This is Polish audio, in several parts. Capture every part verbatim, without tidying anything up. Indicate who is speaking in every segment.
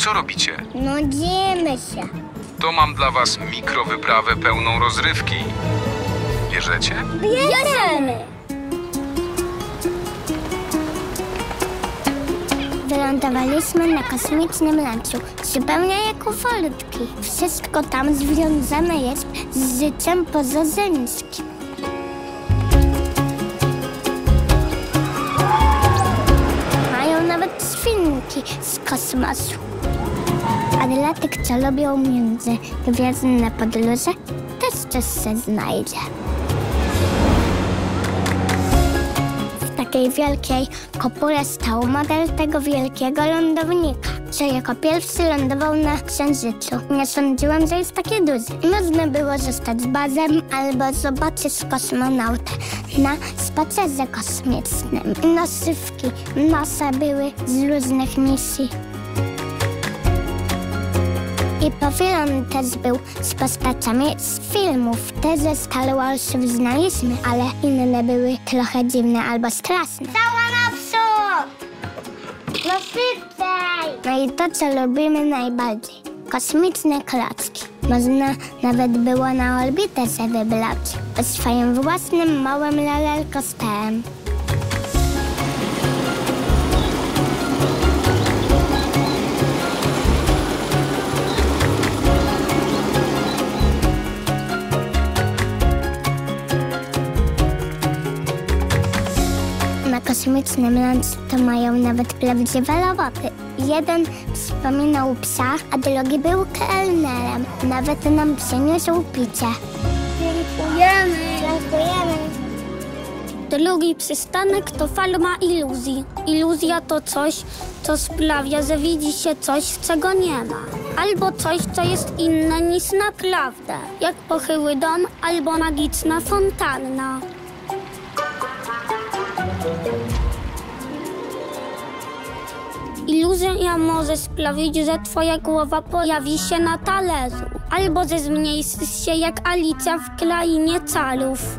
Speaker 1: Co robicie?
Speaker 2: Nudzimy się.
Speaker 1: To mam dla was mikrowyprawę pełną rozrywki. Bierzecie?
Speaker 2: Bierzemy! Wylądowaliśmy na kosmicznym lunchu, zupełnie jak ufolutki. Wszystko tam związane jest z życiem pozaziemskim. Mają nawet świnki z kosmosu. A dla tych, co lubią międzygwiezdne podróże, też coś się znajdzie. W takiej wielkiej kopule stał model tego wielkiego lądownika, co jako pierwszy lądował na Księżycu. Nie sądziłam, że jest takie duże. Można było zostać bazem albo zobaczyć kosmonautę na spacerze kosmicznym. Noszywki NASA były z różnych misji. I pawilon też był z postaciami z filmów. Te ze Star Warsów znaliśmy, ale inne były trochę dziwne albo straszne. Cała naprzód! No szybciej! No i to, co lubimy najbardziej. Kosmiczne klocki. Można nawet było na orbitę się wybrać. Swoim własnym małym rollercoasterem. Na kosmicznym lunchu to mają nawet prawdziwe roboty. Jeden wspominał psa, a drugi był kelnerem. Nawet nam przyniósł picie. Dziękujemy. Dziękujemy.
Speaker 3: Drugi przystanek to farma iluzji. Iluzja to coś, co sprawia, że widzi się coś, czego nie ma. Albo coś, co jest inne niż naprawdę. Jak pochyły dom albo magiczna fontanna. Iluzja może sprawić, że twoja głowa pojawi się na talerzu, albo że zmniejszysz się jak Alicja w krainie czarów.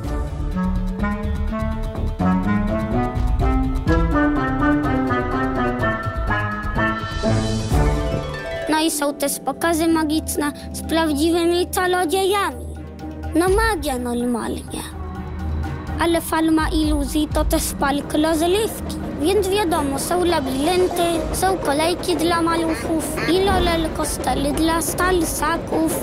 Speaker 3: No i są też pokazy magiczne z prawdziwymi czarodziejami. No magia normalnie. Ale farma iluzji to też park rozrywki. Więc wiadomo, są labirynty, są kolejki dla maluchów i rollercoastery dla starsaków.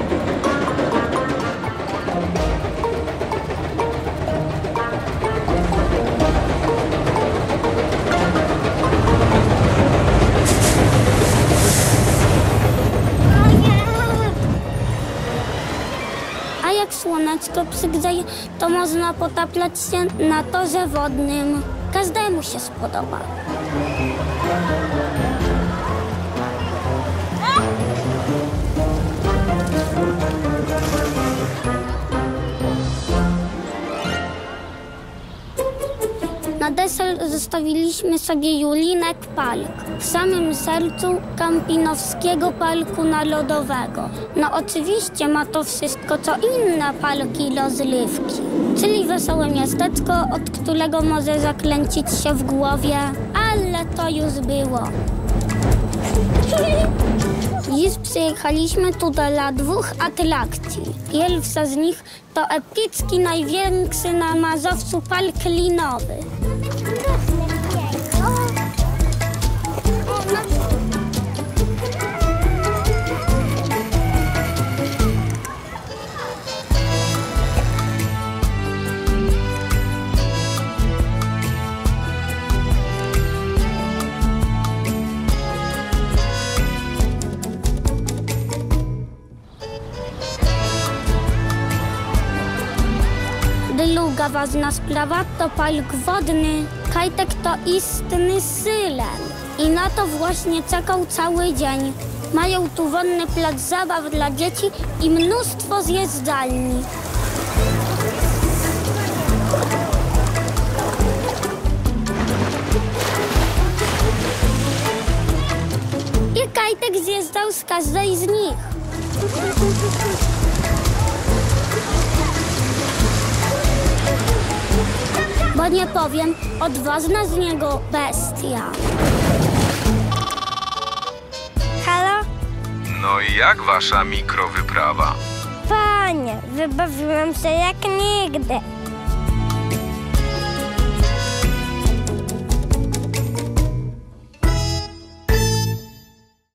Speaker 3: A jak słoneczko przygrzeje, to można potaplać się na torze wodnym. Każdemu się spodoba. Na deser zostawiliśmy sobie Julinek Park w samym sercu Kampinowskiego Parku Narodowego. No oczywiście ma to wszystko, co inne parki rozrywki, czyli wesołe miasteczko, od którego może zakręcić się w głowie, ale to już było. Dziś przyjechaliśmy tu dla dwóch atrakcji. Pierwsza z nich to epicki, największy na Mazowszu park linowy. Druga ważna sprawa to park wodny. Kajtek to istny syren i na to właśnie czekał cały dzień. Mają tu wodny plac zabaw dla dzieci i mnóstwo zjeżdżalni. I Kajtek zjeżdżał z każdej z nich. Bo nie powiem, odważna z niego bestia.
Speaker 1: No i jak wasza mikrowyprawa?
Speaker 2: Fajnie, wybawiłam się jak nigdy.